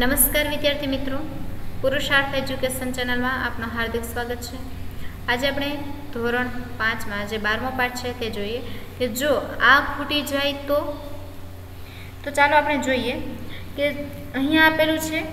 નમસ્કાર વિદ્યાર્થી મિત્રો, પુરુષાર્થ એજ્યુકેશન ચેનલમાં આપનું હાર્દિક સ્વાગત છે। આજે આપણે ધોરણ 5માં જે 12મો પાઠ છે તે જોઈએ કે જો આ ખૂટી જાય તો ચાલો આપણે જોઈએ કે અહીંયા આપેલું છે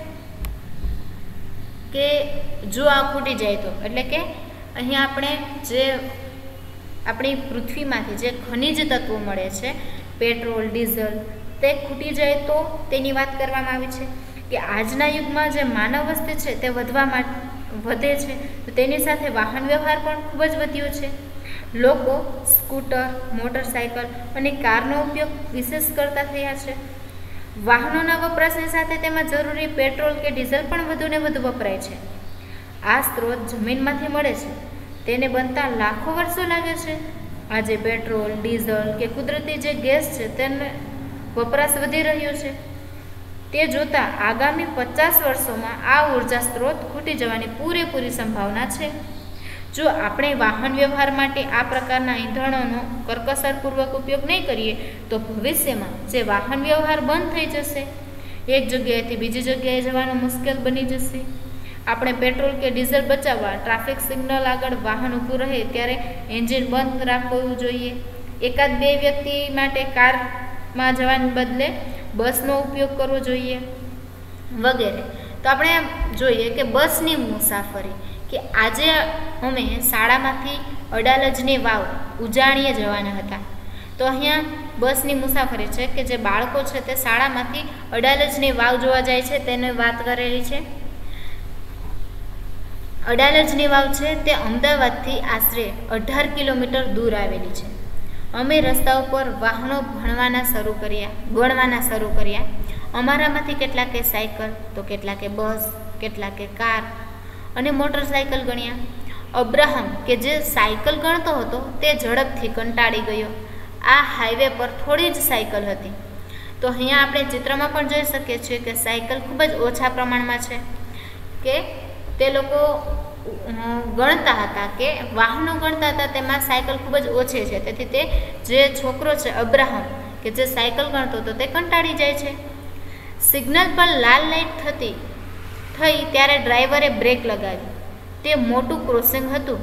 કે જો આ ખૂટી જાય તો, એટલે કે અહીંયા આપણે જે આપણી પૃથ્વીમાંથી જે ખનિજ તત્વો મળે છે, પેટ્રોલ, ડીઝલ, તે ખૂટી જાય તો તેની વાત કરવામાં આવી છે કે આજના યુગમાં જે માનવ વસ્તી છે તે વધે છે, તો તેની સાથે વાહન વ્યવહાર પણ ખૂબ જ વધ્યો છે। લોકો સ્કૂટર, મોટરસાયકલ અને કારનો ઉપયોગ વિશેષ કરતા થયા છે। વાહનોના વપરાશની સાથે તેમાં જરૂરી પેટ્રોલ કે ડીઝલ પણ વધુને વધુ વપરાય છે। આ સ્ત્રોત જમીનમાંથી મળે છે, તેને બનતા લાખો વર્ષો લાગે છે। આજે પેટ્રોલ, ડીઝલ કે કુદરતી જે ગેસ છે તેનો વપરાશ વધી રહ્યો છે। તે જોતાં આગામી 50 વર્ષોમાં આ ઉર્જા સ્ત્રોત ખૂટી જવાની પૂરેપૂરી સંભાવના છે। જો આપણે વાહન વ્યવહાર માટે આ પ્રકારના ઈંધણોનો કરકસરપૂર્વક ઉપયોગ નહીં કરીએ તો ભવિષ્યમાં જે વાહન વ્યવહાર બંધ થઈ જશે, એક જગ્યાએથી બીજી જગ્યાએ જવાનું મુશ્કેલ બની જશે। આપણે પેટ્રોલ કે ડીઝલ બચાવવા ટ્રાફિક સિગ્નલ આગળ વાહન ઊભું રહે ત્યારે એન્જિન બંધ રાખવું જોઈએ। એકાદ બે વ્યક્તિ માટે કારમાં જવાને બદલે બસનો ઉપયોગ કરવો જોઈએ વગેરે। તો આપણે જોઈએ કે બસની મુસાફરી, કે આજે અમે શાળામાંથી અડાલજની વાવ ઉજાણીએ જવાના હતા, તો અહીંયા બસની મુસાફરી છે કે જે બાળકો છે તે શાળામાંથી અડાલજની વાવ જોવા જાય છે તેની વાત કરેલી છે। અડાલજની વાવ છે તે અમદાવાદથી આશરે 18 કિલોમીટર દૂર આવેલી છે। અમે રસ્તા ઉપર વાહનો ગણવાના શરૂ કર્યા। અમારામાંથી કેટલાકે સાયકલ, તો કેટલાકે બસ, કેટલાકે કાર અને મોટરસાયકલ ગણ્યા। અબ્રાહમ કે જે સાયકલ ગણતો હતો તે ઝડપથી કંટાળી ગયો। આ હાઈવે પર થોડી જ સાયકલ હતી। તો અહીંયા આપણે ચિત્રમાં પણ જોઈ શકીએ છીએ કે સાયકલ ખૂબ જ ઓછા પ્રમાણમાં છે, કે તે લોકો ગણતા હતા, કે વાહનો ગણતા હતા, તેમાં સાયકલ ખૂબ જ ઓછી છે। તેથી તે જે છોકરો છે અબ્રાહમ, કે જે સાયકલ ગણતો હતો, તે કંટાળી જાય છે। સિગ્નલ પર લાલ લાઇટ થઈ ત્યારે ડ્રાઈવરે બ્રેક લગાવી। તે મોટું ક્રોસિંગ હતું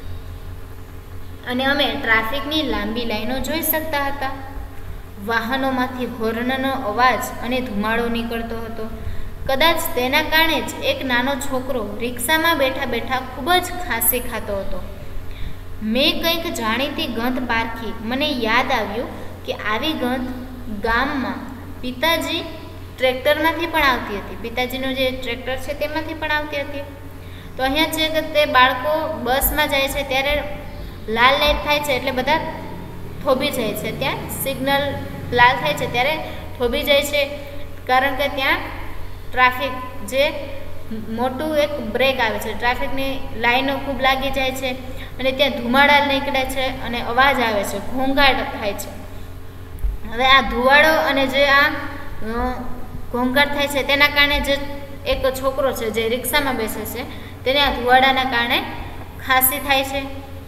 અને અમે ટ્રાફિકની લાંબી લાઈનો જોઈ શકતા હતા। વાહનોમાંથી હોર્નનો અવાજ અને ધુમાડો નીકળતો હતો। કદાચ તેના કારણે જ એક નાનો છોકરો રિક્ષામાં બેઠા બેઠા ખૂબ જ ખાંસી ખાતો હતો। મેં કંઈક જાણીતી ગંધ પારખી। મને યાદ આવ્યું કે આવી ગંધ ગામમાં પિતાજી ટ્રેક્ટરમાંથી પણ આવતી હતી, પિતાજીનું જે ટ્રેક્ટર છે તેમાંથી પણ આવતી હતી। તો અહીંયા છે કે તે બાળકો બસમાં જાય છે ત્યારે લાલ લાઇટ થાય છે એટલે બધા થોભી જાય છે, ત્યાં સિગ્નલ લાલ થાય છે ત્યારે થોભી જાય છે, કારણ કે ત્યાં ટ્રાફિક જે મોટું એક બ્રેક આવે છે, ટ્રાફિકની લાઈનો ખૂબ લાગી જાય છે અને ત્યાં ધુમાડા નીકળે છે અને અવાજ આવે છે, ઘોંઘાટ થાય છે। હવે આ ધુવાડો અને જે આ ઘોંઘાટ થાય છે તેના કારણે જે એક છોકરો છે જે રિક્ષામાં બેસે છે તેને આ ધુવાડાના કારણે ખાંસી થાય છે।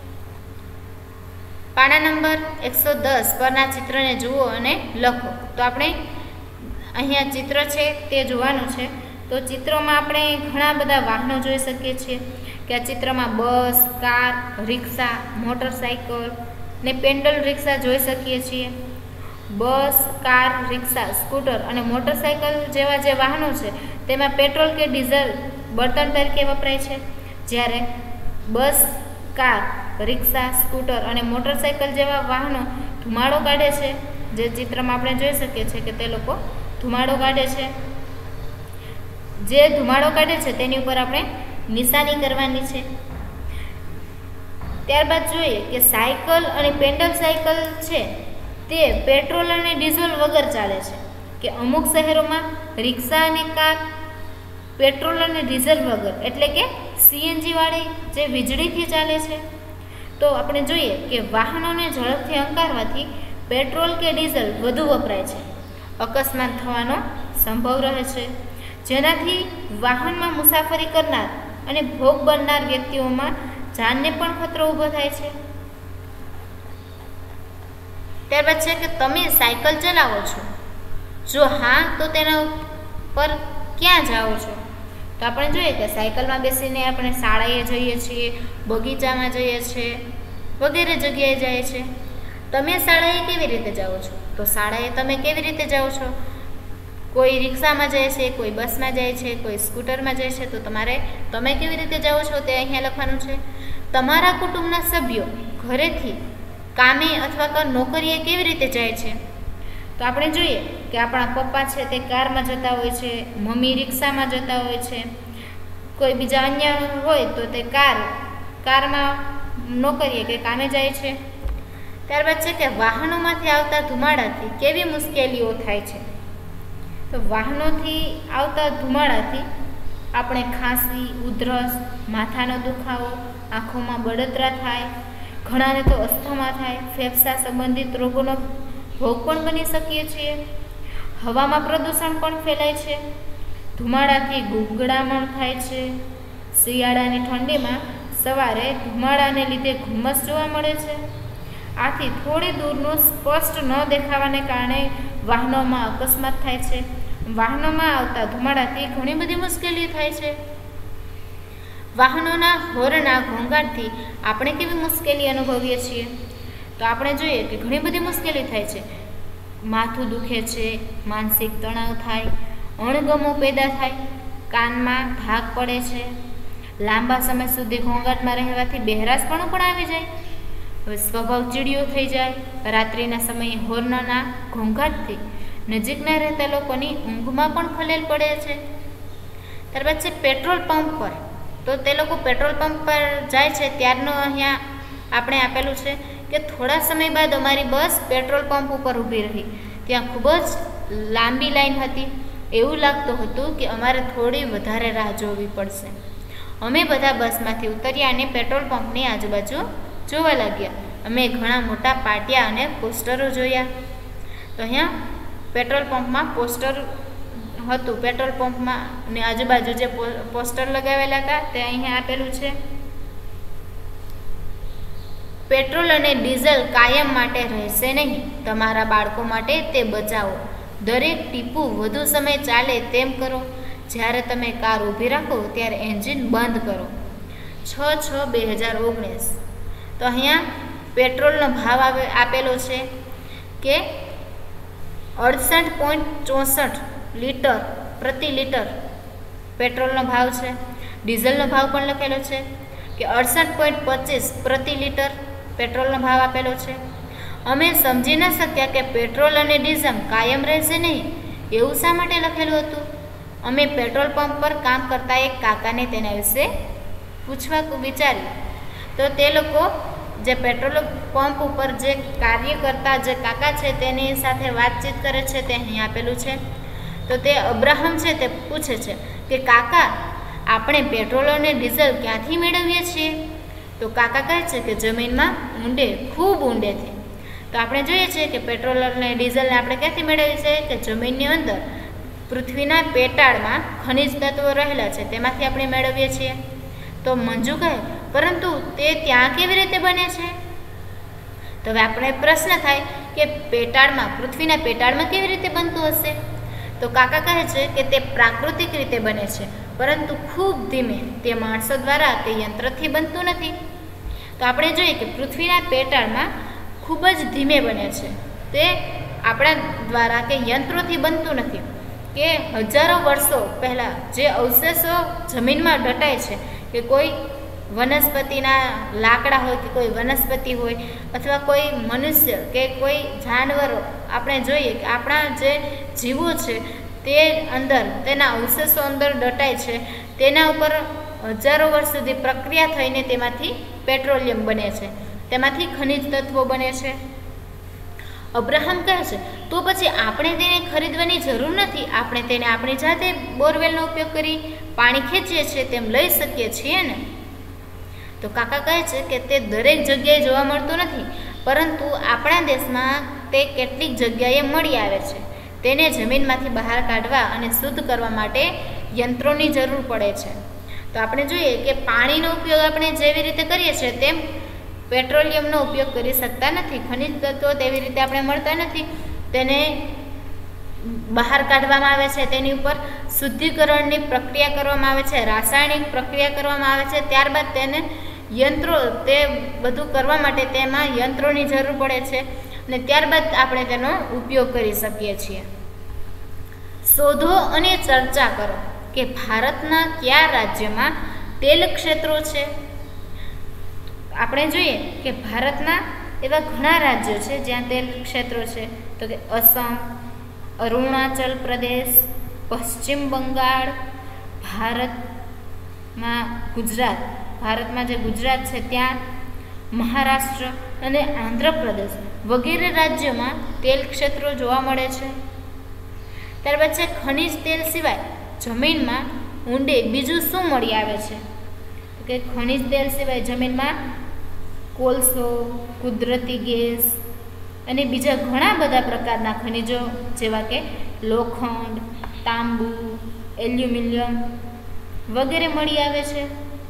પાના નંબર 110 પરના ચિત્રને જુઓ અને લખો। તો આપણે અહીંયા ચિત્ર છે તે જોવાનું છે। તો ચિત્રોમાં આપણે ઘણા બધા વાહનો જોઈ શકીએ છીએ, કે આ ચિત્રમાં બસ, કાર, રિક્ષા, મોટરસાયકલ ને પેડલ રિક્ષા જોઈ શકીએ છીએ। બસ, કાર, રિક્ષા, સ્કૂટર અને મોટરસાયકલ જેવા જે વાહનો છે તેમાં પેટ્રોલ કે ડીઝલ બળતણ તરીકે વપરાય છે, જ્યારે બસ, કાર, રિક્ષા, સ્કૂટર અને મોટરસાયકલ જેવા વાહનો ધુમાડો કાઢે છે। જે ચિત્રમાં આપણે જોઈ શકીએ છીએ કે તે લોકો ધુમાડો કાઢે છે। જે ધુમાડો કાઢે છે તેની ઉપર આપણે નિશાની કરવાની છે। ત્યારબાદ જોઈએ કે સાયકલ અને પેડલ સાયકલ છે તે પેટ્રોલ અને ડીઝલ વગર ચાલે છે, કે અમુક શહેરોમાં રિક્ષા અને કાર પેટ્રોલ અને ડીઝલ વગર, એટલે કે સીએનજી વાળી જે વીજળીથી ચાલે છે। તો આપણે જોઈએ કે વાહનોને ઝડપથી હંકારવાથી પેટ્રોલ કે ડીઝલ વધુ વપરાય છે, અકસ્માત થવાનો સંભવ રહે છે, જેનાથી વાહનમાં મુસાફરી કરનાર અને ભોગ બનનાર વ્યક્તિઓમાં જાનને પણ ખતરો ઊભો થાય છે। ત્યારબાદ છે કે તમે સાયકલ ચલાવો છો? જો હા, તો તેના પર ક્યાં જાઓ છો? તો આપણે જોઈએ કે સાયકલમાં બેસીને આપણે શાળાએ જઈએ છીએ, બગીચામાં જઈએ છીએ, વગેરે જગ્યાએ જાય છે. તમે શાળાએ કેવી રીતે જાઓ છો? તો શાળાએ તમે કેવી રીતે જાઓ છો? કોઈ રિક્ષામાં જાય છે, કોઈ બસમાં જાય છે, કોઈ સ્કૂટરમાં જાય છે. તો તમે કેવી રીતે જાઓ છો તે અહીંયા લખવાનું છે. તમારા કુટુંબના સભ્યો ઘરેથી કામે અથવા નોકરીએ કેવી રીતે જાય છે? તો આપણે જોઈએ કે આપણા પપ્પા છે તે કારમાં જતા હોય છે, મમ્મી રિક્ષામાં જતા હોય છે, કોઈ બીજા અન્ય હોય તો તે કારમાં નોકરીએ કે કામે જાય છે. ત્યારબાદ છે કે વાહનોમાંથી આવતા ધુમાડાથી કેવી મુશ્કેલીઓ થાય છે? તો વાહનોથી આવતા ધુમાડાથી આપણે ખાંસી, ઉધરસ, માથાનો દુખાવો, આંખોમાં બળતરા થાય, ઘણાને તો અસ્થમા થાય, ફેફસા સંબંધિત રોગોનો ભોગ પણ બની શકીએ છીએ. હવામાં પ્રદૂષણ પણ ફેલાય છે. ધુમાડાથી ગુંગળામણ થાય છે. શિયાળાની ઠંડીમાં સવારે ધુમાડાને લીધે ધુમ્મસ જોવા મળે છે. આથી થોડી દૂરનું સ્પષ્ટ ન દેખાવાને કારણે વાહનોમાં અકસ્માત થાય છે. વાહનોમાં આવતા ધુમાડાથી ઘણી બધી મુશ્કેલી થાય છે. વાહનોના હોર્નના ઘોંઘાટથી આપણે કેવી મુશ્કેલી અનુભવીએ છીએ? તો આપણે જોઈએ કે ઘણી બધી મુશ્કેલી થાય છે. માથું દુખે છે, માનસિક તણાવ થાય, અણગમો પેદા થાય, કાનમાં ધાક પડે છે, લાંબા સમય સુધી ઘોંઘાટમાં રહેવાથી બહેરાશપણું પણ આવી જાય, સ્વભાવ ચીડિયો થઈ જાય, રાત્રિના સમયે હોર્નના ઘોંઘાટથી નજીકના રહેતા લોકોની ઊંઘમાં પણ ખલેલ પડે છે. ત્યારબાદ છે પેટ્રોલ પંપ પર. તો તે લોકો પેટ્રોલ પંપ પર જાય છે ત્યારનું અહીંયા આપણે આપેલું છે કે થોડા સમય બાદ અમારી બસ પેટ્રોલ પંપ ઉપર ઊભી રહી. ત્યાં ખૂબ જ લાંબી લાઈન હતી. એવું લાગતું હતું કે અમારે થોડી વધારે રાહ જોવી પડશે. અમે બધા બસમાંથી ઉતર્યા અને પેટ્રોલ પંપની આજુબાજુ જોવા લાગ્યા. અમે ઘણા મોટા પાટિયા અને પોસ્ટરો જોયા. તો અહીંયા પેટ્રોલ પંપમાં પોસ્ટર હતું. પેટ્રોલ પંપમાં ને આજુબાજુ જે પોસ્ટર લગાવેલા હતા તે અહીંયા આપેલું છે. પેટ્રોલ અને ડીઝલ કાયમ માટે રહેશે નહીં. તમારા બાળકો માટે તે બચાવો. દરેક ટીપું વધુ સમય ચાલે તેમ કરો. જ્યારે તમે કાર ઊભી રાખો ત્યારે એન્જિન બંધ કરો. 6/6/2019. તો અહીંયા પેટ્રોલનો ભાવ આપેલો છે કે 68.64 લીટર પ્રતિ લીટર પેટ્રોલનો ભાવ છે. ડીઝલનો ભાવ પણ લખેલો છે કે 68.25 પ્રતિ લીટર પેટ્રોલનો ભાવ આપેલો છે. અમે સમજી ન શક્યા કે પેટ્રોલ અને ડીઝલ કાયમ રહેશે નહીં એવું શા માટે લખેલું હતું. અમે પેટ્રોલ પંપ પર કામ કરતા એક કાકાને તેના વિશે પૂછવા વિચાર્યું. તો તે લોકો જે પેટ્રોલ પંપ ઉપર જે કાર્ય કરતા જે કાકા છે તેની સાથે વાતચીત કરે છે તે અહીં આપેલું છે. તો તે અબ્રાહમ છે તે પૂછે છે કે કાકા આપણે પેટ્રોલ અને ડીઝલ ક્યાંથી મેળવીએ છીએ? તો કાકા કહે છે કે જમીનમાં ઊંડે, ખૂબ ઊંડેથી. તો આપણે જોઈએ છીએ કે પેટ્રોલ અને ડીઝલને આપણે ક્યાંથી મેળવીએ છીએ કે જમીનની અંદર પૃથ્વીના પેટાળમાં ખનિજ તત્વો રહેલા છે તેમાંથી આપણે મેળવીએ છીએ. તો મંજુ કહે પરંતુ તે ત્યાં કેવી રીતે બને છે? તો હવે આપણે પ્રશ્ન થાય કે પેટાળમાં, પૃથ્વીના પેટાળમાં કેવી રીતે બનતું હશે? તો કાકા કહે છે કે તે પ્રાકૃતિક રીતે બને છે પરંતુ ખૂબ ધીમે. તે માણસો દ્વારા કે યંત્રથી બનતું નથી. તો આપણે જોઈએ કે પૃથ્વીના પેટાળમાં ખૂબ જ ધીમે બને છે. તે આપણા દ્વારા કે યંત્રોથી બનતું નથી. કે હજારો વર્ષો પહેલાં જે અવશેષો જમીનમાં દટાય છે કે કોઈ વનસ્પતિના લાકડા હોય કે કોઈ વનસ્પતિ હોય અથવા કોઈ મનુષ્ય કે કોઈ જાનવરો આપણે જોઈએ કે આપણા જે જીવો છે તે અંદર તેના અવશેષો અંદર દટાય છે. તેના ઉપર હજારો વર્ષ સુધી પ્રક્રિયા થઈને તેમાંથી પેટ્રોલિયમ બને છે, તેમાંથી ખનિજ તત્વો બને છે. અબ્રાહમ કહે છે તો પછી આપણે તેને ખરીદવાની જરૂર નથી. આપણે તેને આપણી જાતે બોરવેલનો ઉપયોગ કરી પાણી ખેંચીએ છીએ તેમ લઈ શકીએ છીએ ને. તો કાકા કહે છે કે તે દરેક જગ્યાએ જોવા મળતું નથી પરંતુ આપણા દેશમાં તે કેટલીક જગ્યાએ મળી આવે છે. તેને જમીનમાંથી બહાર કાઢવા અને શુદ્ધ કરવા માટે યંત્રોની જરૂર પડે છે. તો આપણે જોઈએ કે પાણીનો ઉપયોગ આપણે જેવી રીતે કરીએ છીએ તેમ પેટ્રોલિયમનો ઉપયોગ કરી શકતા નથી. ખનિજ તત્વો તેવી રીતે આપણે મળતા નથી. તેને બહાર કાઢવામાં આવે છે, તેની ઉપર શુદ્ધિકરણની પ્રક્રિયા કરવામાં આવે છે, રાસાયણિક પ્રક્રિયા કરવામાં આવે છે. ત્યારબાદ તેને યંત્રો, તે બધું કરવા માટે તેમાં યંત્રોની જરૂર પડે છે અને ત્યારબાદ આપણે તેનો ઉપયોગ કરી શકીએ છીએ. શોધો અને ચર્ચા કરો કે ભારતના કયા રાજ્યમાં તેલ ક્ષેત્રો છે. આપણે જોઈએ કે ભારતના એવા ઘણા રાજ્યો છે જ્યાં તેલ ક્ષેત્રો છે, તો કે અસમ, અરુણાચલ પ્રદેશ, પશ્ચિમ બંગાળ, ભારતમાં જે ગુજરાત છે ત્યાં, મહારાષ્ટ્ર અને આંધ્રપ્રદેશ વગેરે રાજ્યોમાં તેલ ક્ષેત્રો જોવા મળે છે. ત્યારબાદ છે ખનિજ તેલ સિવાય જમીનમાં ઊંડે બીજું શું મળી આવે છે, તો કે ખનિજ તેલ સિવાય જમીનમાં કોલસો, કુદરતી ગેસ અને બીજા ઘણા બધા પ્રકારના ખનિજો જેવા કે લોખંડ, તાંબુ, એલ્યુમિનિયમ વગેરે મળી આવે છે.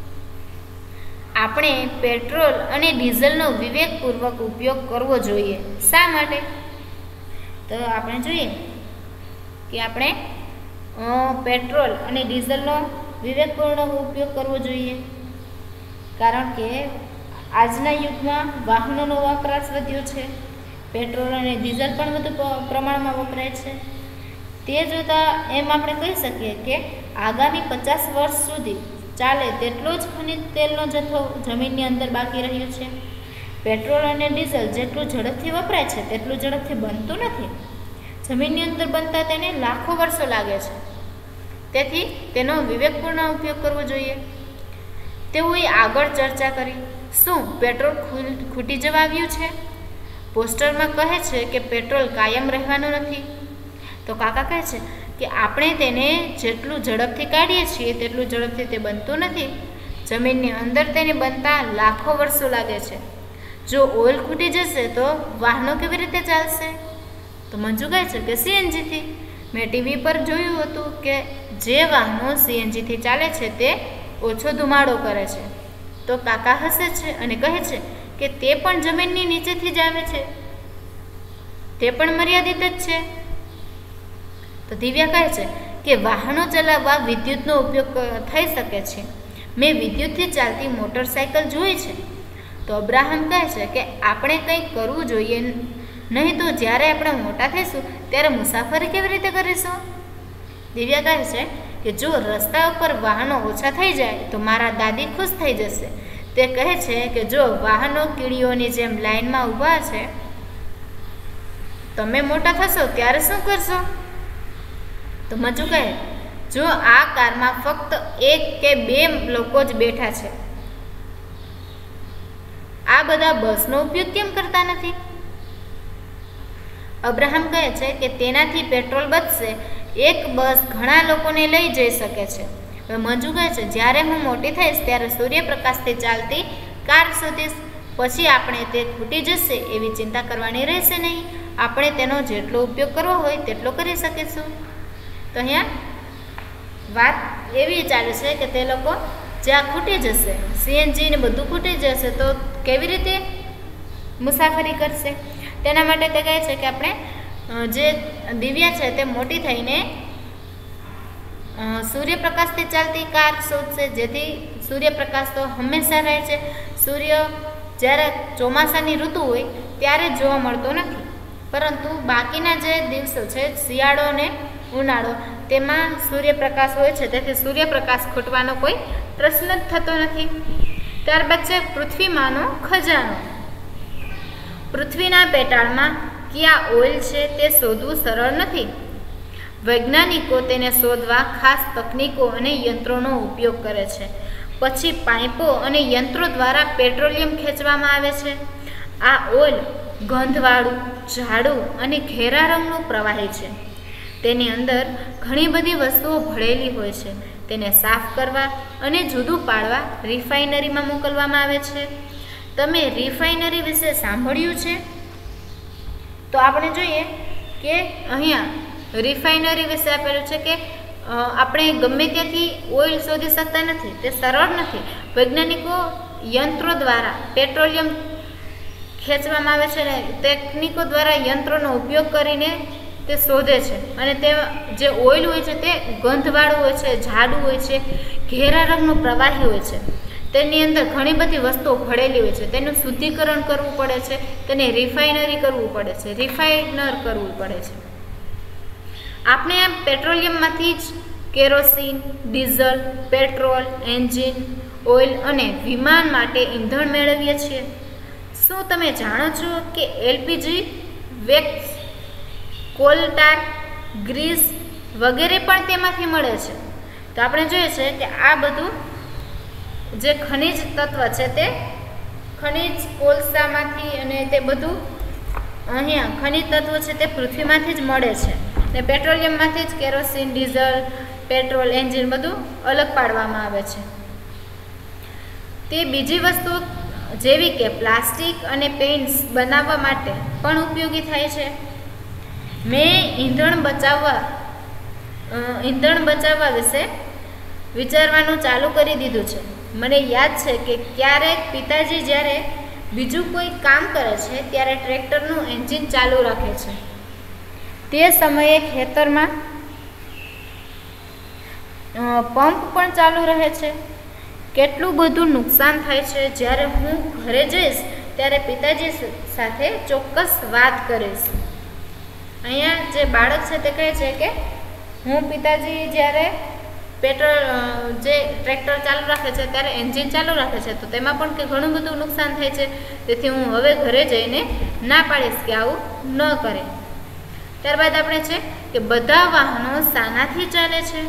આપણે પેટ્રોલ અને ડીઝલનો વિવેકપૂર્વક ઉપયોગ કરવો જોઈએ. શા માટે? તો આપણે જોઈએ કે આપણે પેટ્રોલ અને ડીઝલનો વિવેકપૂર્ણ ઉપયોગ કરવો જોઈએ, કારણ કે આજના યુગમાં વાહનોનો વપરાશ વધ્યો છે, પેટ્રોલ અને ડીઝલ પણ વધુ પ્રમાણમાં વપરાય છે. તે જોતાં એમ આપણે કહી શકીએ કે આગામી 50 વર્ષ સુધી ચાલે તેટલો જ ખનિજ તેલનો જથ્થો જમીનની અંદર બાકી રહ્યો છે. પેટ્રોલ અને ડીઝલ જેટલું ઝડપથી વપરાય છે તેટલું ઝડપથી બનતું નથી. જમીનની અંદર બનતા તેને લાખો વર્ષો લાગે છે. તેથી તેનો વિવેકપૂર્ણ ઉપયોગ કરવો જોઈએ. તેઓએ આગળ ચર્ચા કરી, શું પેટ્રોલ ખૂટી જવા આવ્યું છે? પોસ્ટરમાં કહે છે કે પેટ્રોલ કાયમ રહેવાનું નથી. તો કાકા કહે છે કે આપણે તેને જેટલું ઝડપથી કાઢીએ છીએ તેટલું ઝડપથી તે બનતું નથી. જમીનની અંદર તેને બનતા લાખો વર્ષો લાગે છે. જો ઓઇલ ખૂટી જશે તો વાહનો કેવી રીતે ચાલશે? તો મંજુ કહે છે કે સીએનજીથી. મેં ટીવી પર જોયું હતું કે જે વાહનો સીએનજીથી ચાલે છે તે ઓછો ધુમાડો કરે છે. તો કાકા હસે છે અને કહે છે કે તે પણ જમીનની નીચેથી જ આવે છે, તે પણ મર્યાદિત જ છે. તો દિવ્યા કહે છે કે વાહનો ચલાવવા વિદ્યુતનો ઉપયોગ થઈ શકે છે. મેં વિદ્યુતથી ચાલતી મોટરસાયકલ જોઈ છે. તો અબ્રાહમ કહે છે કે આપણે કંઈક કરવું જોઈએ, નહીં તો જ્યારે આપણે મોટા થઈશું ત્યારે મુસાફરી કેવી રીતે કરીશું? દિવ્યા કહે છે કે જો રસ્તા ઉપર વાહનો ઓછા થઈ જાય તો મારા દાદી ખુશ થઈ જશે. તે કહે છે કે જો વાહનો કીડીઓની જેમ લાઈનમાં ઊભા છે, તમે મોટા થશો ત્યારે શું કરશો? તો મંજુ કહે, જો આ કારમાં ફક્ત 1 કે 2 લોકો જ બેઠા છે, આ બધા બસનો ઉપયોગ કેમ કરતા નથી? અબ્રાહમ કહે છે કે તેનાથી પેટ્રોલ બચશે. એક બસ ઘણા લોકોને લઈ જઈ શકે છે. હવે મંજુ કહે છે જ્યારે હું મોટી થઈશ ત્યારે સૂર્યપ્રકાશથી ચાલતી કાર શોધીશ. પછી આપણે તે ખૂટી જશે એવી ચિંતા કરવાની રહેશે નહીં. આપણે તેનો જેટલો ઉપયોગ કરવો હોય તેટલો કરી શકીશું. તો અહીંયા વાત એવી ચાલે છે કે તે લોકો જ્યાં ખૂટી જશે, સીએનજી ને બધું ખૂટી જશે, તો કેવી રીતે મુસાફરી કરશે? તેના માટે તે કહે છે કે આપણે જે દિવ્યા છે તે મોટી થઈને સૂર્યપ્રકાશથી ચાલતી કાર શોધશે, જેથી સૂર્યપ્રકાશ તો હંમેશા રહે છે. સૂર્ય જ્યારે ચોમાસાની ઋતુ હોય ત્યારે જ જોવા મળતો નથી, પરંતુ બાકીના જે દિવસો છે, શિયાળો અને ઉનાળો, તેમાં સૂર્યપ્રકાશ હોય છે. તેથી સૂર્યપ્રકાશ ખૂટવાનો કોઈ પ્રશ્ન જ થતો નથી. ત્યારબાદ છે પૃથ્વીમાંનો ખજાનો. પૃથ્વીના પેટાળમાં કયા ઓઇલ છે તે શોધવું સરળ નથી. વૈજ્ઞાનિકો તેને શોધવા ખાસ તકનીકો અને યંત્રોનો ઉપયોગ કરે છે. પછી પાઇપો અને યંત્રો દ્વારા પેટ્રોલિયમ ખેંચવામાં આવે છે. આ ઓઇલ ગંધવાળું, જાડું અને ઘેરા રંગનું પ્રવાહી છે. તેની અંદર ઘણી બધી વસ્તુઓ ભળેલી હોય છે. તેને સાફ કરવા અને જુદું પાડવા રિફાઇનરીમાં મોકલવામાં આવે છે. તમે રિફાઇનરી વિશે સાંભળ્યું છે? તો આપણે જોઈએ કે અહીંયા રિફાઇનરી વિશે આપેલું છે કે આપણે ગમે ત્યાંથી ઓઇલ શોધી શકતા નથી, તે સરળ નથી. વૈજ્ઞાનિકો યંત્રો દ્વારા પેટ્રોલિયમ ખેંચવામાં આવે છે અને ટેકનિકો દ્વારા યંત્રોનો ઉપયોગ કરીને તે શોધે છે અને તે જે ઓઇલ હોય છે તે ગંધવાળું હોય છે, જાડું હોય છે, ઘેરા રંગનું પ્રવાહી હોય છે. તેની અંદર ઘણી બધી વસ્તુઓ ભળેલી હોય છે. તેનું શુદ્ધિકરણ કરવું પડે છે, તેને રિફાઇનરી કરવું પડે છે, રિફાઇનર કરવું પડે છે. આપણે આ પેટ્રોલિયમમાંથી જ kerosene, diesel, petrol, engine oil અને વિમાન માટે ઈંધણ મેળવીએ છીએ. શું તમે જાણો છો કે એલપીજી, વેક્સ, કોલટાર, ગ્રીસ વગેરે પણ તેમાંથી મળે છે? તો આપણે જોઈએ છે કે આ બધું જે ખનિજ તત્વ છે તે ખનિજ કોલસામાંથી અને તે બધું અહીંયા ખનિજ તત્વો છે તે પૃથ્વીમાંથી જ મળે છે ને પેટ્રોલિયમમાંથી જ કેરોસીન, ડીઝલ, પેટ્રોલ, એન્જિન બધું અલગ પાડવામાં આવે છે. તે બીજી વસ્તુ જેવી કે પ્લાસ્ટિક અને પેઇન્ટ્સ બનાવવા માટે પણ ઉપયોગી થાય છે. મેં ઈંધણ બચાવવા વિશે વિચારવાનું ચાલુ કરી દીધું છે. મને યાદ છે કે ક્યારેક પિતાજી જ્યારે બીજું કોઈ કામ કરે છે ત્યારે ટ્રેક્ટરનું એન્જિન ચાલુ રાખે છે. તે સમયે ખેતરમાં પંપ પણ ચાલુ રહે છે. કેટલું બધું નુકસાન થાય છે. જ્યારે હું ઘરે જઈશ ત્યારે પિતાજી સાથે ચોક્કસ વાત કરીશ. અહીંયા જે બાળક છે તે કહે છે કે હું પિતાજી જ્યારે જે ટ્રેક્ટર ચાલુ રાખે છે ત્યારે એન્જિન ચાલુ રાખે છે તો તેમાં પણ કે ઘણું બધું નુકસાન થાય છે. તેથી હું હવે ઘરે જઈને ના પાડીશ કે આવું ન કરે. ત્યારબાદ આપણે છે કે બધા વાહનો શાનાથી ચાલે છે?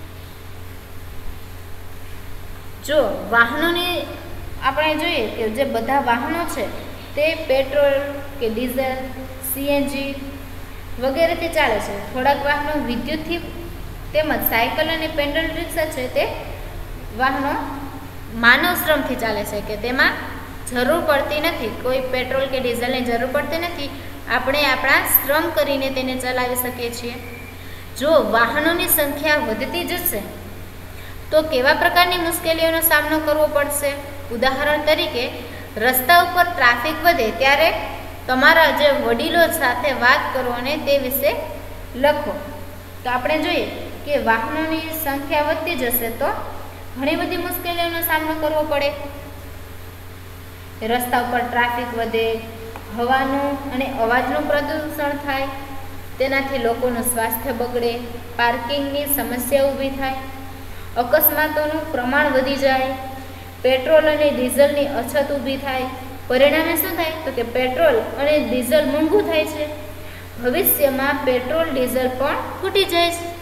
જો વાહનોની આપણે જોઈએ કે જે બધા વાહનો છે તે પેટ્રોલ કે ડીઝલ, સીએનજી વગેરેથી ચાલે છે. થોડાક વાહનો વિદ્યુતથી તેમજ સાયકલ અને પેડલ રિક્ષા છે તે વાહનો માનવ શ્રમથી ચાલે છે કે તેમાં જરૂર પડતી નથી, કોઈ પેટ્રોલ કે ડીઝલની જરૂર પડતી નથી. આપણે આપણા શ્રમ કરીને તેને ચલાવી શકીએ છીએ. જો વાહનોની સંખ્યા વધતી જશે તો કેવા પ્રકારની મુશ્કેલીઓનો સામનો કરવો પડશે? ઉદાહરણ તરીકે રસ્તા ઉપર ટ્રાફિક વધે ત્યારે તમારા જે વડીલો સાથે વાત કરો અને તે વિશે લખો. તો આપણે જોઈએ કે વાહનોની સંખ્યા વધતી જશે તો ઘણી બધી મુશ્કેલીઓનો સામનો કરવો પડે. રસ્તા ઉપર ટ્રાફિક વધે, હવાનું અને અવાજનું પ્રદૂષણ થાય, તેનાથી લોકોનું સ્વાસ્થ્ય બગડે, પાર્કિંગની સમસ્યા ઊભી થાય, અકસ્માતોનું પ્રમાણ વધી જાય, પેટ્રોલ અને ડીઝલની અછત ઊભી થાય. પરિણામે શું થાય તો કે પેટ્રોલ અને ડીઝલ મોંઘું થાય છે. ભવિષ્યમાં પેટ્રોલ ડીઝલ પણ ખૂટી જાય છે.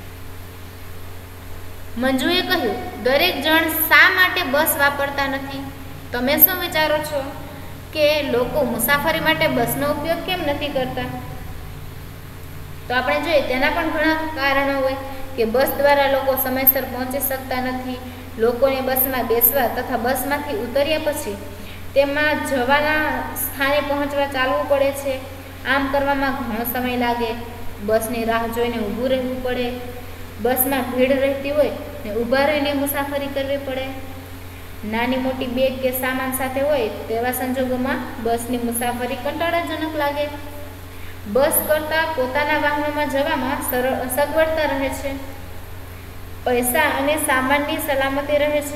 મંજુએ કહ્યું, દરેક જણ શા માટે બસ વાપરતા નથી? તમે શું વિચારો છો કે લોકો મુસાફરી માટે બસનો ઉપયોગ કેમ નથી કરતા? તો આપણે જોઈએ તેના પણ ઘણા કારણો હોય કે બસ દ્વારા લોકો સમયસર પહોંચી શકતા નથી. લોકોને બસમાં બેસવા તથા બસમાંથી ઉતર્યા પછી તેમાં જવાના સ્થાને પહોંચવા ચાલવું પડે છે. આમ કરવામાં ઘણો સમય લાગે. બસની રાહ જોઈને ઊભું રહેવું પડે. બસમાં ભીડ રહેતી હોય ને ઊભા રહીને મુસાફરી કરવી પડે. નાની મોટી બેગ કે સામાન સાથે હોય તેવા સંજોગોમાં બસની મુસાફરી કંટાળાજનક લાગે. બસ કરતાં પોતાના વાહનોમાં જવામાં સગવડતા રહે છે. પૈસા અને સામાનની સલામતી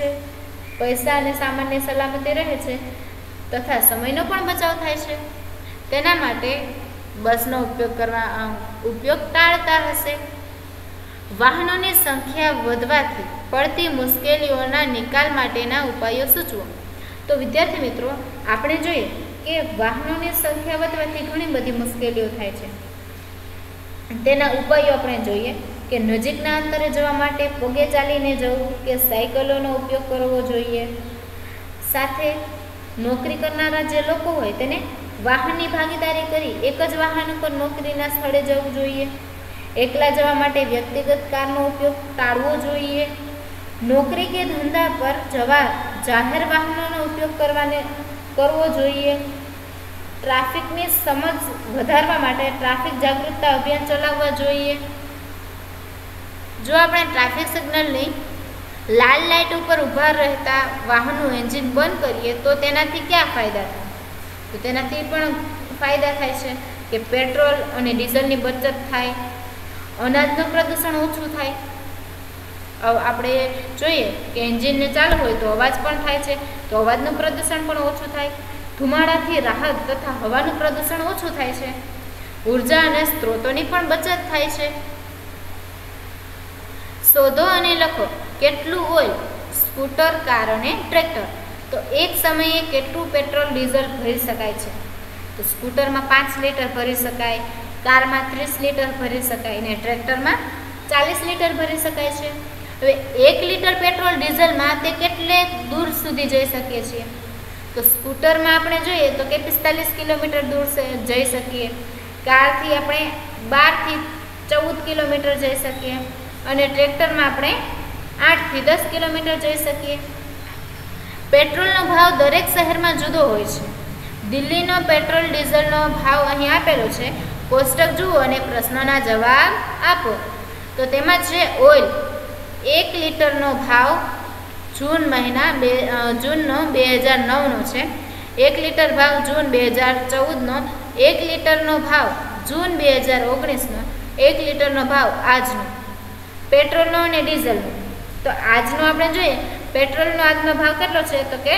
રહે છે તથા સમયનો પણ બચાવ થાય છે. તેના માટે બસનો ઉપયોગ ટાળતા હશે. વાહનોની સંખ્યા વધવાથી પડતી મુશ્કેલીઓના નિકાલ માટેના ઉપાયો સૂચવો. તો વિદ્યાર્થી મિત્રો, આપણે જોઈએ કે વાહનોની સંખ્યા વધવાથી ઘણી બધી મુશ્કેલીઓ થાય છે. તેના ઉપાયો આપણે જોઈએ કે નજીકના અંતરે જવા માટે પગે ચાલીને જવું કે સાયકલોનો ઉપયોગ કરવો જોઈએ. સાથે નોકરી કરનારા જે લોકો હોય તેને વાહનની ભાગીદારી કરી એક જ વાહન ઉપર નોકરીના સ્થળે જવું જોઈએ. એકલા જવા માટે વ્યક્તિગત કારનો ઉપયોગ ટાળવો જોઈએ. નોકરી કે ધંધા પર જવા જાહેર વાહનોનો ઉપયોગ કરવો જોઈએ. ટ્રાફિકની સમજ વધારવા માટે ટ્રાફિક જાગૃતતા અભિયાન ચલાવવા જોઈએ. જો આપણે ટ્રાફિક સિગ્નલની લાલ લાઇટ ઉપર ઊભા રહેતા વાહનનું એન્જિન બંધ કરીએ તો તેનાથી ક્યાં ફાયદા થાય? તો તેનાથી પણ ફાયદા થાય છે. કે પેટ્રોલ અને ડીઝલની બચત થાય, અનાજનું પ્રદૂષણ ઓછું થાય. આપણે જોઈએ કે એન્જિનને ચાલુ હોય તો અવાજ પણ થાય છે, તો અવાજનું પ્રદૂષણ પણ ઓછું થાય. ધુમાડાથી રાહત તથા હવાનું પ્રદૂષણ ઓછું થાય છે. ઉર્જા અને સ્ત્રોતોની પણ બચત થાય છે. શોધો અને લખો કેટલું ઓઇલ સ્કૂટર, કાર અને ટ્રેક્ટર. તો એક સમયે કેટલું પેટ્રોલ ડીઝલ ભરી શકાય છે? તો સ્કૂટરમાં 5 લીટર ભરી શકાય, કારમાં 30 લીટર ભરી શકાય અને ટ્રેક્ટરમાં 40 લીટર ભરી શકાય છે. હવે 1 લીટર પેટ્રોલ ડીઝલમાં તે કેટલે દૂર સુધી જઈ શકીએ છીએ? તો સ્કૂટરમાં આપણે જોઈએ તો કે 45 કિલોમીટર દૂર જઈ શકીએ, કારથી આપણે 12 થી 14 કિલોમીટર જઈ શકીએ અને ટ્રેક્ટરમાં આપણે 8 થી 10 કિલોમીટર જઈ શકીએ. પેટ્રોલનો ભાવ દરેક શહેરમાં જુદો હોય છે. દિલ્હીનો પેટ્રોલ ડીઝલનો ભાવ અહીં આપેલો છે. કોષ્ટક જુઓ અને પ્રશ્નોના જવાબ આપો. તો તેમાં છે ઓઇલ 1 લીટરનો ભાવ જૂનનો 2009નો છે. 1 લીટર ભાવ જૂન 2014નો. 1 લીટરનો ભાવ જૂન 2019નો. 1 લીટરનો ભાવ આજનો. પેટ્રોલનો અને ડીઝલનો. તો આજનો આપણે જોઈએ પેટ્રોલનો આજનો ભાવ કેટલો છે? તો કે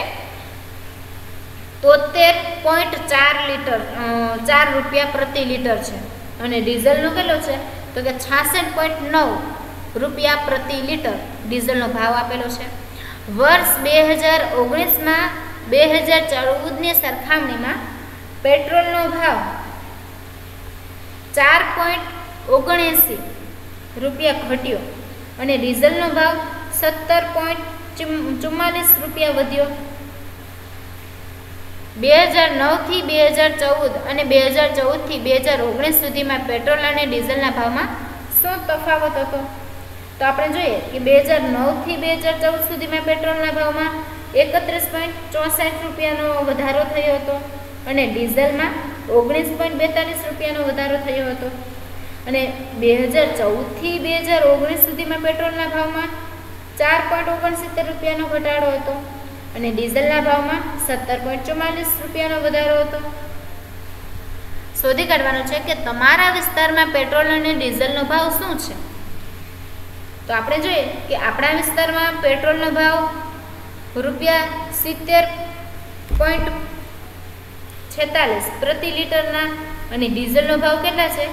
73.4 રૂપિયા પ્રતિ લીટર છે અને ડીઝલનો કેટલો છે? તો કે 66.9 રૂપિયા પ્રતિ લીટર ડીઝલનો ભાવ આપેલો છે. વર્ષ 2019માં 2014ની સરખામણીમાં પેટ્રોલનો ભાવ 4.79 રૂપિયા ઘટ્યો અને ડીઝલનો ભાવ 17.44 રૂપિયા વધ્યો. 2009થી 2014 અને 2014થી 2019 સુધીમાં પેટ્રોલ અને ડીઝલના ભાવમાં શું તફાવત હતો? તો આપણે જોઈએ કે 2009થી 2014 સુધીમાં પેટ્રોલના ભાવમાં 31.64 રૂપિયાનો વધારો થયો હતો અને ડીઝલમાં 19.42 રૂપિયાનો વધારો થયો હતો. અને 2014થી 2019 સુધીમાં પેટ્રોલના ભાવમાં 4.69 રૂપિયાનો ઘટાડો હતો અને ડીઝલના ભાવમાં 17.44 રૂપિયાનો વધારો હતો. શોધી કાઢવાનું છે કે તમારા વિસ્તારમાં પેટ્રોલ અને ડીઝલનો ભાવ શું છે? તો આપણે જોઈએ કે આપણા વિસ્તારમાં પેટ્રોલનો ભાવ ₹70.46 પ્રતિ લીટરના અને ડીઝલનો ભાવ કેટલા છે?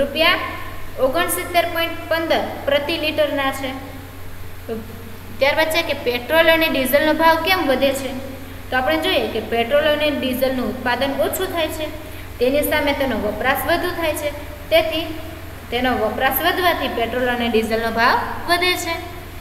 ₹69.15 પ્રતિ લીટરના છે. ત્યારબાદ છે કે પેટ્રોલ અને ડીઝલનો ભાવ કેમ વધે છે? તો આપણે જોઈએ કે પેટ્રોલ અને ડીઝલનું ઉત્પાદન ઓછું થાય છે, તેની સામે તેનો વપરાશ વધુ થાય છે. તેથી તેનો વપરાશ વધવાથી પેટ્રોલ અને ડીઝલનો ભાવ વધે છે.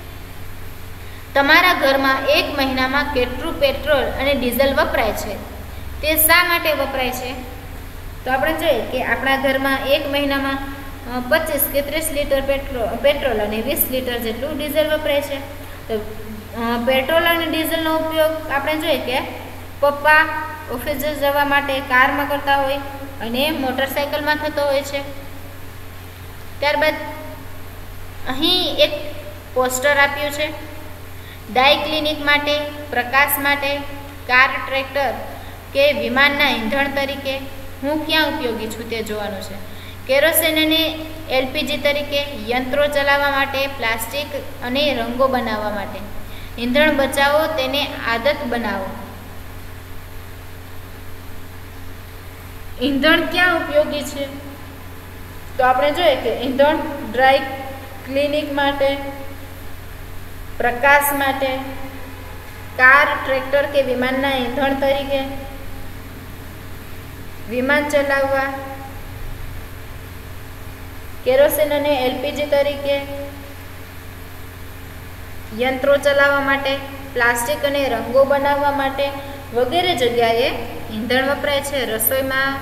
તમારા ઘરમાં એક મહિનામાં કેટલું પેટ્રોલ અને ડીઝલ વપરાય છે? તે શા માટે વપરાય છે? તો આપણે જોઈએ કે આપણા ઘરમાં એક મહિનામાં 25 કે 30 લીટર પેટ્રોલ અને 20 લીટર જેટલું ડીઝલ વપરાય છે. તો પેટ્રોલ અને ડીઝલનો ઉપયોગ આપણે જોઈએ કે પપ્પા ઓફિસે જવા માટે કારમાં કરતા હોય અને મોટરસાઇકલમાં થતો હોય છે. ત્યારબાદ અહીં એક પોસ્ટર આપ્યું છે. ડાય ક્લિનિક માટે, પ્રકાશ માટે, કાર, ટ્રેક્ટર કે વિમાનના ઈંધણ તરીકે હું ક્યાં ઉપયોગી છું તે જોવાનું છે. કેરોસીન અને એલપીજી તરીકે, યંત્રો ચલાવવા માટે, પ્લાસ્ટિક અને રંગો બનાવવા માટે. ઈંધણ બચાવો, તેને આદત બનાવો. ઈંધણ ક્યાં ઉપયોગી છે? તો આપણે જોઈએ કે ઈંધણ ડ્રાય ક્લિનિક માટે, પ્રકાશ માટે, કાર, ટ્રેક્ટર કે વિમાનના ઈંધણ તરીકે, વિમાન ચલાવવા, કેરોસીન અને એલપીજી તરીકે, યંત્રો ચલાવવા માટે, પ્લાસ્ટિક અને રંગો બનાવવા માટે વગેરે જગ્યાએ ઈંધણ વપરાય છે. રસોઈમાં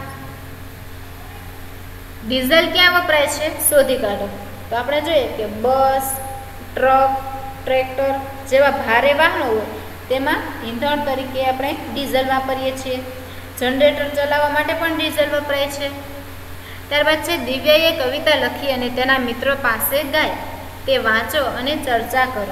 ડીઝલ ક્યાં વપરાય છે? શોધી કાઢો. તો આપણે જોઈએ કે બસ, ટ્રક, ટ્રેક્ટર જેવા ભારે વાહનો હોય તેમાં ઈંધણ તરીકે આપણે ડીઝલ વાપરીએ છીએ. જનરેટર ચલાવવા માટે પણ ડીઝલ વપરાય છે. ત્યારબાદ છે દિવ્યાએ કવિતા લખી અને તેના મિત્રો પાસે ગાય. તે વાંચો અને ચર્ચા કરો.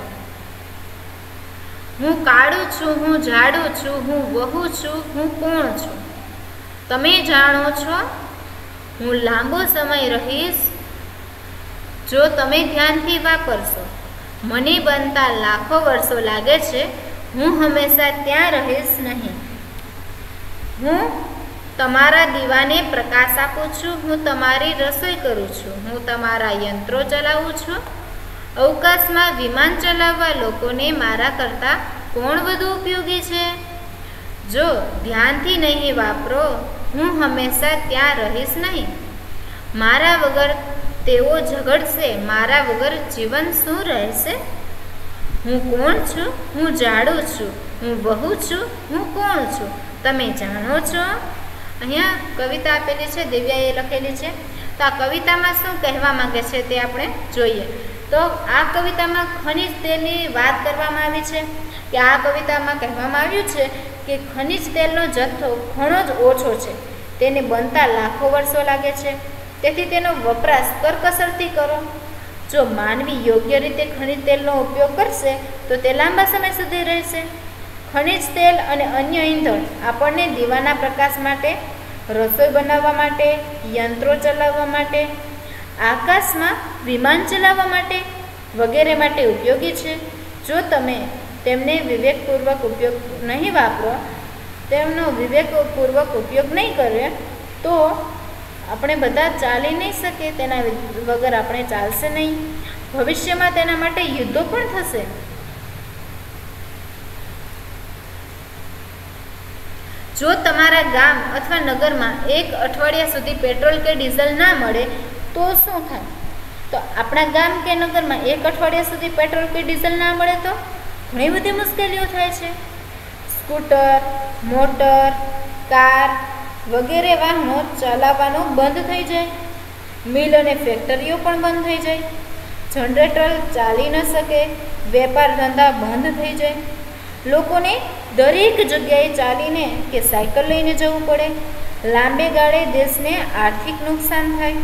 હું કાળું છું, હું જાડું છું, હું વહુ છું, હું કોણ છું? તમે જાણો છો? હું લાંબો સમય રહીશ જો તમે ધ્યાનથી વાપરશો. મને બનતા લાખો વર્ષો લાગે છે. હું હંમેશા ત્યાં રહીશ નહીં. હું તમારા દીવાને પ્રકાશ આપું છું. હું તમારી રસોઈ કરું છું. હું તમારા યંત્રો ચલાવું છું. અવકાશમાં વિમાન ચલાવવા લોકોને મારા કરતાં કોણ વધુ ઉપયોગી છે? જો ધ્યાનથી નહીં વાપરો, હું હંમેશા ત્યાં રહીશ નહીં. મારા વગર તેઓ ઝઘડશે. મારા વગર જીવન શું રહેશે? હું કોણ છું? હું ઝાડુ છું. હું વહુ છું. હું કોણ છું? તમે જાણો છો? અહીંયા કવિતા આપેલી છે, દિવ્યાએ લખેલી છે. તો આ કવિતામાં શું કહેવા માંગે છે તે આપણે જોઈએ. તો આ કવિતામાં ખનિજ તેલની વાત કરવામાં આવી છે કે આ કવિતામાં કહેવામાં આવ્યું છે કે ખનિજ તેલનો જથ્થો ઘણો જ ઓછો છે. તેને બનતા લાખો વર્ષો લાગે છે. તેથી તેનો વપરાશ કરકસરથી કરો. જો માનવી યોગ્ય રીતે ખનિજ તેલનો ઉપયોગ કરશે તો તે લાંબા સમય સુધી રહેશે. ખનિજ તેલ અને અન્ય ઈંધણ આપણને દીવાના પ્રકાશ માટે, રસોઈ બનાવવા માટે, યંત્રો ચલાવવા માટે, આકાશમાં વિમાન ચલાવવા માટે વગેરે માટે ઉપયોગી છે. જો તમે તેમને વિવેકપૂર્વક ઉપયોગ નહીં વાપરો, તેમનો વિવેકપૂર્વક ઉપયોગ નહીં કરે તો આપણે બધા ચાલી નહીં શકીએ. તેના વગર આપણે ચાલશે નહીં. ભવિષ્યમાં તેના માટે યુદ્ધો પણ થશે. જો તમારા ગામ અથવા નગરમાં એક અઠવાડિયા સુધી પેટ્રોલ કે ડીઝલ ના મળે તો શું થાય? તો આપણા ગામ કે નગરમાં એક અઠવાડિયા સુધી પેટ્રોલ કે ડીઝલ ના મળે તો ઘણી બધી મુશ્કેલીઓ થાય છે. સ્કૂટર, મોટર, કાર વગેરે વાહનો ચલાવવાનો બંધ થઈ જાય. મિલ અને ફેક્ટરીઓ પણ બંધ થઈ જાય. જનરેટર ચાલી ન શકે. વેપાર ધંધા બંધ થઈ જાય. લોકોને દરેક જગ્યાએ ચાલીને કે સાયકલ લઈને જવું પડે. લાંબે ગાળે દેશને આર્થિક નુકસાન થાય.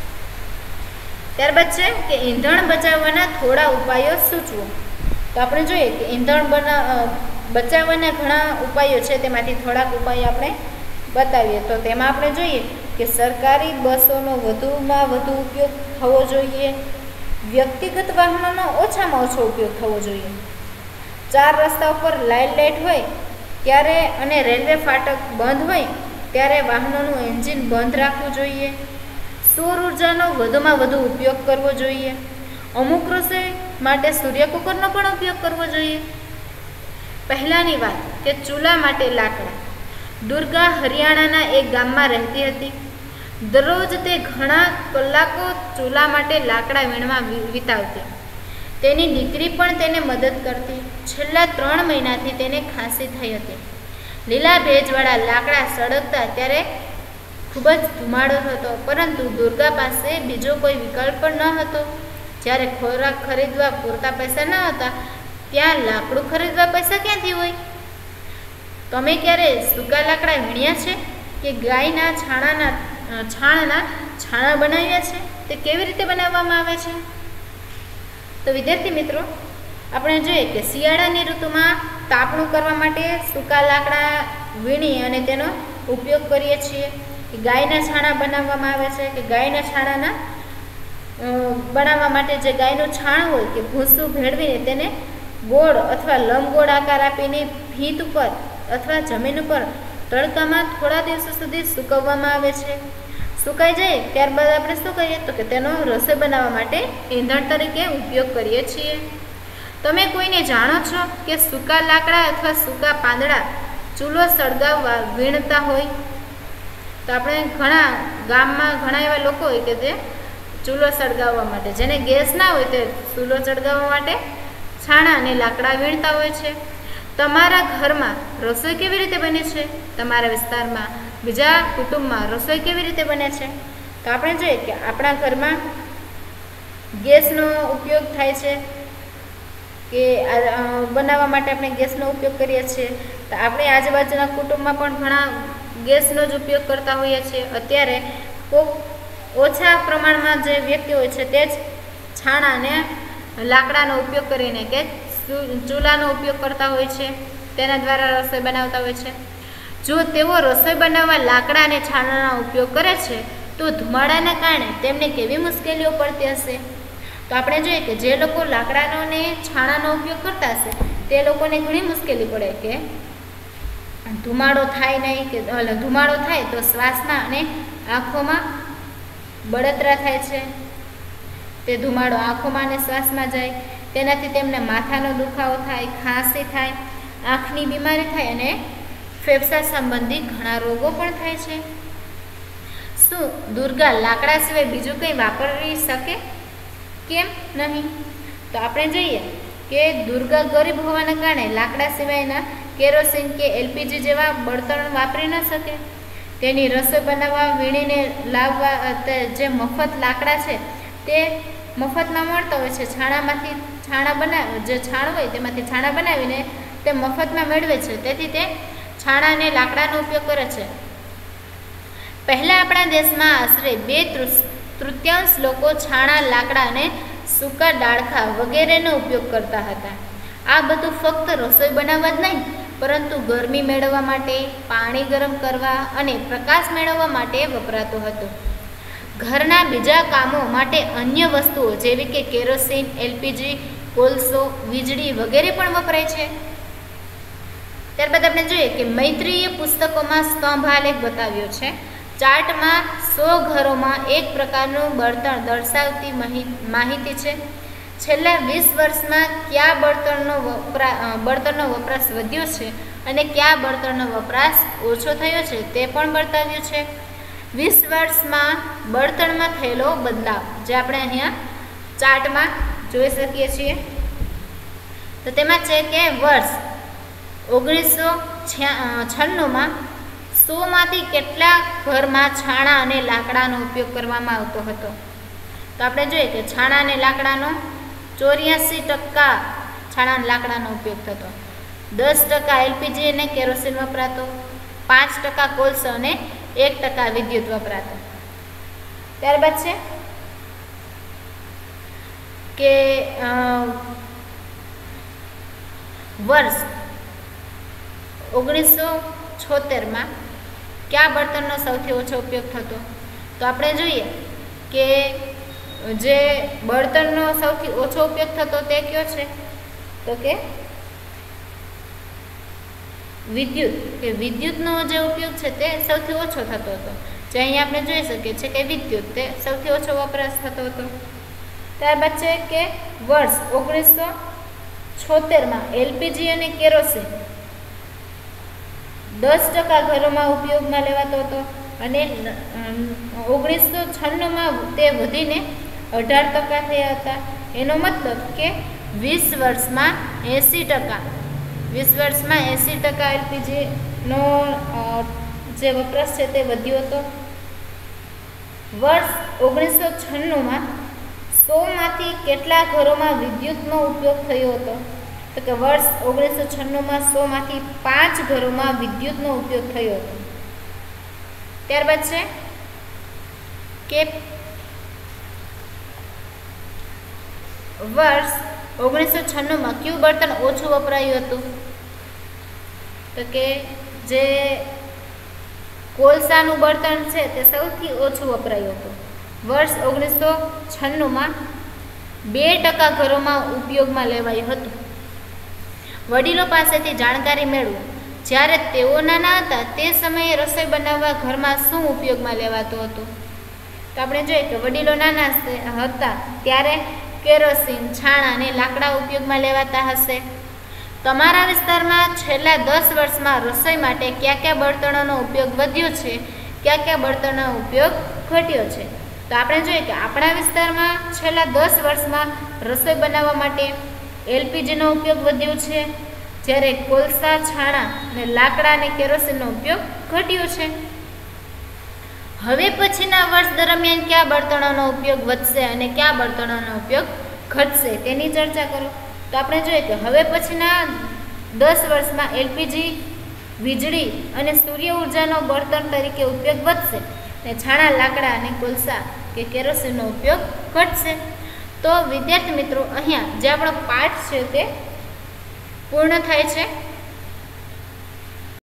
ત્યારબાદ છે કે ઈંધણ બચાવવાના થોડા ઉપાયો સૂચવો. તો આપણે જોઈએ કે ઈંધણ બચાવવાના ઘણા ઉપાયો છે. તેમાંથી થોડાક ઉપાયો આપણે બતાવીએ. તો તેમાં આપણે જોઈએ કે સરકારી બસોનો વધુમાં વધુ ઉપયોગ થવો જોઈએ. વ્યક્તિગત વાહનોનો ઓછામાં ઓછો ઉપયોગ થવો જોઈએ. 4 રસ્તા ઉપર લાઇટ હોય ત્યારે અને રેલવે ફાટક બંધ હોય ત્યારે વાહનોનું એન્જિન બંધ રાખવું જોઈએ. સૌર ઉર્જાનો વધુમાં વધુ ઉપયોગ કરવો જોઈએ. અમુક રસોઈ માટે સૂર્ય કુકરનો પણ ઉપયોગ કરવો જોઈએ. પહેલાંની વાત કે ચૂલા માટે લાકડા. દુર્ગા હરિયાણાના એક ગામમાં રહેતી હતી. દરરોજ તે ઘણા કલાકો ચૂલા માટે લાકડા વીણવા વિતાવતી. તેની દીકરી પણ તેને મદદ કરતી. છેલ્લા 3 મહિનાથી તેને ખાંસી થઈ હતી. લીલા ભેજવાળા લાકડા સળગતા ત્યારે ખૂબ જ ધુમાડો થતો, પરંતુ દુર્ગા પાસે બીજો કોઈ વિકલ્પ ન હતો. જ્યારે ખોરાક ખરીદવા પૂરતા પૈસા ન હતા ત્યાં લાકડું ખરીદવા પૈસા ક્યાંથી હોય? તમે ક્યારે સૂકા લાકડા વીણ્યા છે કે ગાયના છાણના છાણા બનાવ્યા છે? તે કેવી રીતે બનાવવામાં આવે છે? તો વિદ્યાર્થી મિત્રો, આપણે જોઈએ કે શિયાળાની ઋતુમાં તાપણું કરવા માટે સૂકા લાકડા વીણી અને તેનો ઉપયોગ કરીએ છીએ. ગાયના છાણા બનાવવામાં આવે છે કે ગાયના છાણાના બનાવવા માટે જે ગાયનું છાણ હોય કે ભૂસું ભેળવીને તેને ગોળ અથવા લંબગોળ આકાર આપીને ભીત ઉપર અથવા જમીન ઉપર તડકામાં થોડા દિવસો સુધી સૂકવવામાં આવે છે. સુકાઈ જાય ત્યારબાદ આપણે શું કરીએ તો કે તેનો રસોઈ બનાવવા માટે ઈંધણ તરીકે ઉપયોગ કરીએ છીએ. તમે કોઈને જાણો છો કે સૂકા લાકડા અથવા સૂકા પાંદડા ચૂલો સળગાવવા વીણતા હોય? તો આપણે ઘણા ગામમાં ઘણા એવા લોકો હોય કે જે ચૂલો સળગાવવા માટે, જેને ગેસ ના હોય તે ચૂલો સળગાવવા માટે છાણા અને લાકડા વીણતા હોય છે. તમારા ઘરમાં રસોઈ કેવી રીતે બને છે? તમારા વિસ્તારમાં બીજા કુટુંબમાં રસોઈ કેવી રીતે બને છે? તો આપણે જોઈએ કે આપણા ઘરમાં ગેસનો ઉપયોગ થાય છે કે બનાવવા માટે આપણે ગેસનો ઉપયોગ કરીએ છીએ. તો આપણે આજુબાજુના કુટુંબમાં પણ ઘણા ગેસનો જ ઉપયોગ કરતા હોઈએ છીએ. અત્યારે ખૂબ ઓછા પ્રમાણમાં જે વ્યક્તિ હોય છે તે જ છાણા અને લાકડાનો ઉપયોગ કરીને કે ચૂલાનો ઉપયોગ કરતા હોય છે, તેના દ્વારા રસોઈ બનાવતા હોય છે. જો તેઓ રસોઈ બનાવવા લાકડા અને છાણાનો ઉપયોગ કરે છે તો ધુમાડાના કારણે તેમને કેવી મુશ્કેલીઓ પડતી હશે? તો આપણે જોઈએ કે જે લોકો લાકડાનો ને છાણાનો ઉપયોગ કરતા હશે તે લોકોને ઘણી મુશ્કેલી પડે કે ધુમાડો થાય નહીં કે ધુમાડો થાય તો શ્વાસમાં અને આંખોમાં બળતરા થાય છે. તે ધુમાડો આંખોમાં અને શ્વાસમાં જાય, તેનાથી તેમને માથાનો દુખાવો થાય, ખાંસી થાય, આંખની બીમારી થાય અને ફેફસા સંબંધી ઘણા રોગો પણ થાય છે. શું દુર્ગા લાકડા સિવાય બીજું કંઈ વાપરી શકે? કેમ નહીં? તો આપણે જોઈએ કે દુર્ગા ગરીબ હોવાના કારણે લાકડા સિવાયના કેરોસીન કે એલપીજી જેવા બળતણ વાપરી ન શકે. તેની રસોઈ બનાવવા, વીણીને લાવવા જે મફત લાકડા છે તે મફતમાં મળતા હોય છે. જે છાણ હોય તેમાંથી છાણા બનાવીને તે મફતમાં મેળવે છે. તેથી તે છાણા અને લાકડાનો ઉપયોગ કરે છે. પહેલાં આપણા દેશમાં આશરે 2/3 લોકો છાણા, લાકડા અને સૂકા ડાળખા વગેરેનો ઉપયોગ કરતા હતા. આ બધું ફક્ત રસોઈ બનાવવા જ નહીં, પરંતુ ગરમી મેળવવા માટે, પાણી ગરમ કરવા અને પ્રકાશ મેળવવા માટે વપરાતો હતો. ઘરના બીજા કામો માટે અન્ય વસ્તુઓ જેવી કે કેરોસીન, એલપીજી, કોલસો, વીજળી વગેરે પણ વપરાય છે. ત્યારબાદ આપણે જોઈએ કે મૈત્રીય પુસ્તકોમાં સ્તંભ આલેખ બતાવ્યો છે. ચાર્ટમાં 100 ઘરોમાં એક પ્રકારનું બળતણ દર્શાવતી માહિતી છે. છેલ્લા 20 વર્ષમાં કયા બળતણનો વપરાશ વધ્યો છે અને કયા બળતણનો વપરાશ ઓછો થયો છે તે પણ બતાવ્યું છે. 20 વર્ષમાં બળતણમાં થયેલો બદલાવ જે આપણે અહીંયા ચાર્ટમાં જોઈ શકીએ છીએ. તો તેમાં છે કે વર્ષ 1996માં 100માંથી કેટલા ઘરમાં છાણા અને લાકડાનો ઉપયોગ કરવામાં આવતો હતો? તો આપણે જોઈએ કે છાણા અને લાકડાનો 84% છાણા અને લાકડાનો ઉપયોગ થતો, 10% એલપીજી અને કેરોસીન વપરાતો, 5% કોલસો અને 1% વિદ્યુત વપરાતો. ત્યારબાદ છે કે વર્ષ 1976માં કયા બળતણનો સૌથી ઓછો ઉપયોગ થતો? તો આપણે જોઈએ કે જે બળતણનો સૌથી ઓછો ઉપયોગ થતો તે કયો છે? તો કે વિદ્યુતનો જે ઉપયોગ છે તે સૌથી ઓછો થતો હતો. જે અહીંયા આપણે જોઈ શકીએ છીએ કે વિદ્યુત તે સૌથી ઓછો વપરાશ થતો હતો. ત્યારબાદ છે કે વર્ષ 1976માં એલપીજી અને કેરોસીન 10% ઘરોમાં ઉપયોગમાં લેવાતો હતો અને 1996માં તે વધીને 18% થયા હતા. એનો મતલબ કે 20 વર્ષમાં 80% એલપીજીનો જે વપરાશ છે તે વધ્યો હતો. વર્ષ 1996માં 100માંથી કેટલા ઘરોમાં વિદ્યુતનો ઉપયોગ થયો હતો? તો કે વર્ષ 1996માં 100માંથી 5 ઘરોમાં વિદ્યુતનો ઉપયોગ થયો હતો. ત્યારબાદ છે કે વર્ષ 1996માં કયું બળતણ ઓછું વપરાયું હતું? તો કે જે કોલસાનું બળતણ છે તે સૌથી ઓછું વપરાયું હતું. વર્ષ 1996માં 2% ઘરોમાં ઉપયોગમાં લેવાયું હતું. વડીલો પાસેથી જાણકારી મેળવો. જ્યારે તેઓ નાના હતા તે સમયે રસોઈ બનાવવા ઘરમાં શું ઉપયોગમાં લેવાતું હતું? તો આપણે જોઈએ કે વડીલો નાના હતા ત્યારે કેરોસીન, છાણા અને લાકડા ઉપયોગમાં લેવાતા હશે. તમારા વિસ્તારમાં છેલ્લા 10 વર્ષમાં રસોઈ માટે કયા કયા બળતણોનો ઉપયોગ વધ્યો છે, કયા કયા બળતણનો ઉપયોગ ઘટ્યો છે? તો આપણે જોઈએ કે આપણા વિસ્તારમાં છેલ્લા 10 વર્ષમાં રસોઈ બનાવવા માટે એલપીજીનો ઉપયોગ વધ્યો છે, જ્યારે કોલસા, છાણા અને લાકડા અને કેરોસીનનો ઉપયોગ ઘટ્યો છે. હવે પછીના વર્ષ દરમિયાન કયા બળતણોનો ઉપયોગ વધશે અને કયા બળતણોનો ઉપયોગ ઘટશે તેની ચર્ચા કરો. તો આપણે જોઈએ કે હવે પછીના 10 વર્ષમાં એલપીજી, વીજળી અને સૂર્ય ઉર્જાનો બળતણ તરીકે ઉપયોગ વધશે અને છાણા, લાકડા અને કોલસા કે કેરોસીનનો ઉપયોગ ઘટશે. તો વિદ્યાર્થી મિત્રો, અહીંયા જે આપણો પાઠ છે તે પૂર્ણ થાય છે.